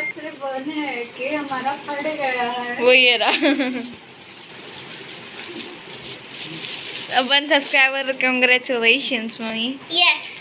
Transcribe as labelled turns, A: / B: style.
A: सिर्फ वन है कि हमारा फट गया है।
B: वो ये रहा। अब 1 सब्सक्राइबर, कांग्रेचुलेशंस मम्मी।
C: यस